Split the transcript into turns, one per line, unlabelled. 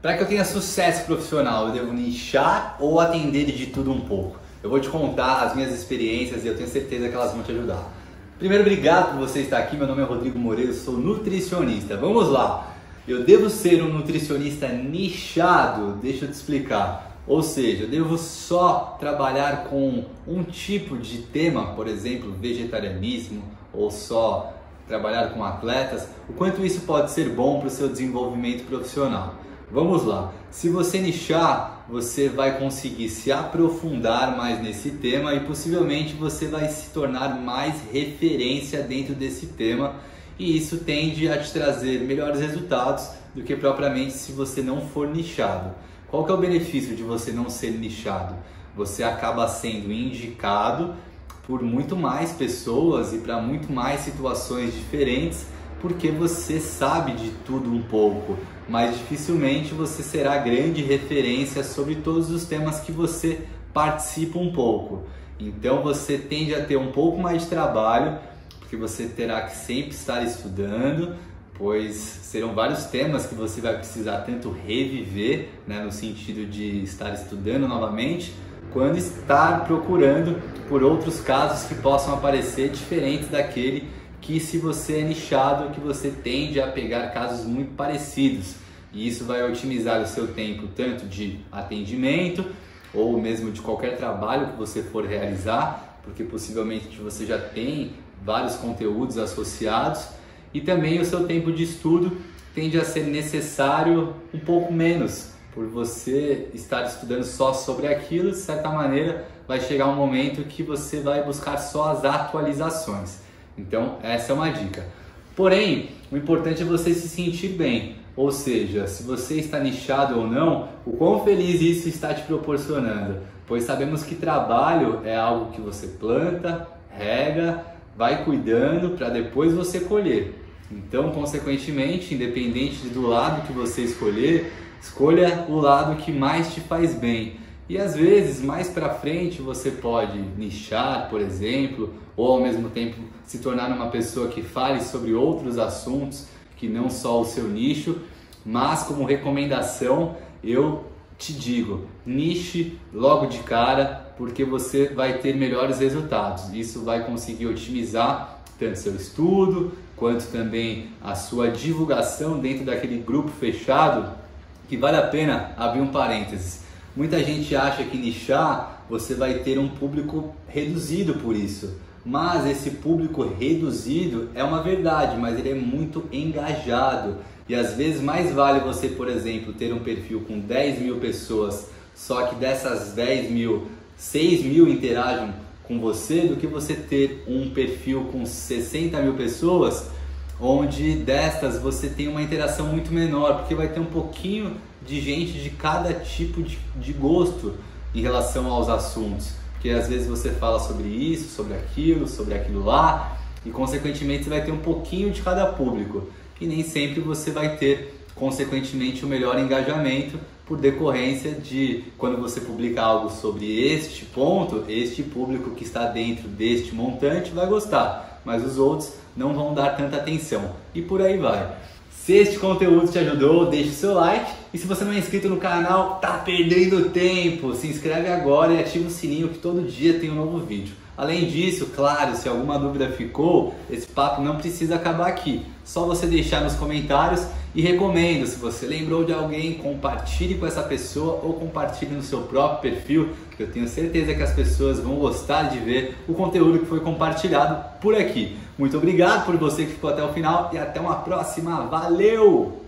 Para que eu tenha sucesso profissional, eu devo nichar ou atender de tudo um pouco? Eu vou te contar as minhas experiências e eu tenho certeza que elas vão te ajudar. Primeiro, obrigado por você estar aqui. Meu nome é Rodrigo Moreira, eu sou nutricionista. Vamos lá! Eu devo ser um nutricionista nichado? Deixa eu te explicar. Ou seja, eu devo só trabalhar com um tipo de tema, por exemplo, vegetarianismo, ou só trabalhar com atletas, o quanto isso pode ser bom para o seu desenvolvimento profissional. Vamos lá, se você nichar, você vai conseguir se aprofundar mais nesse tema e possivelmente você vai se tornar mais referência dentro desse tema, e isso tende a te trazer melhores resultados do que propriamente se você não for nichado. Qual que é o benefício de você não ser nichado? Você acaba sendo indicado por muito mais pessoas e para muito mais situações diferentes, porque você sabe de tudo um pouco, mas dificilmente você será grande referência sobre todos os temas que você participa um pouco. Então você tende a ter um pouco mais de trabalho, porque você terá que sempre estar estudando, pois serão vários temas que você vai precisar tanto reviver, no sentido de estar estudando novamente, quando estar procurando por outros casos que possam aparecer diferentes daquele que, se você é nichado, que você tende a pegar casos muito parecidos, e isso vai otimizar o seu tempo tanto de atendimento ou mesmo de qualquer trabalho que você for realizar, porque possivelmente você já tem vários conteúdos associados, e também o seu tempo de estudo tende a ser necessário um pouco menos, por você estar estudando só sobre aquilo. De certa maneira vai chegar um momento que você vai buscar só as atualizações. Então essa é uma dica. Porém, o importante é você se sentir bem, ou seja, se você está nichado ou não, o quão feliz isso está te proporcionando, pois sabemos que trabalho é algo que você planta, rega, vai cuidando para depois você colher. Então, consequentemente, independente do lado que você escolher, escolha o lado que mais te faz bem. E às vezes, mais para frente, você pode nichar, por exemplo, ou ao mesmo tempo se tornar uma pessoa que fale sobre outros assuntos que não só o seu nicho, mas como recomendação, eu te digo, niche logo de cara, porque você vai ter melhores resultados. Isso vai conseguir otimizar tanto seu estudo, quanto também a sua divulgação dentro daquele grupo fechado, que vale a pena abrir um parênteses. Muita gente acha que nichar você vai ter um público reduzido por isso, mas esse público reduzido é uma verdade, mas ele é muito engajado, e às vezes mais vale você, por exemplo, ter um perfil com 10 mil pessoas, só que dessas 10 mil, 6 mil interagem com você, do que você ter um perfil com 60 mil pessoas, onde destas você tem uma interação muito menor, porque vai ter um pouquinho de gente de cada tipo de gosto em relação aos assuntos, porque às vezes você fala sobre isso, sobre aquilo lá, e consequentemente você vai ter um pouquinho de cada público, e nem sempre você vai ter consequentemente o melhor engajamento, por decorrência de quando você publica algo sobre este ponto, este público que está dentro deste montante vai gostar, mas os outros não vão dar tanta atenção, e por aí vai. Se este conteúdo te ajudou, deixe seu like, e se você não é inscrito no canal, tá perdendo tempo, se inscreve agora e ativa o sininho que todo dia tem um novo vídeo. Além disso, claro, se alguma dúvida ficou, esse papo não precisa acabar aqui, só você deixar nos comentários, e recomendo, se você lembrou de alguém, compartilhe com essa pessoa ou compartilhe no seu próprio perfil, que eu tenho certeza que as pessoas vão gostar de ver o conteúdo que foi compartilhado por aqui. Muito obrigado por você que ficou até o final e até uma próxima. Valeu!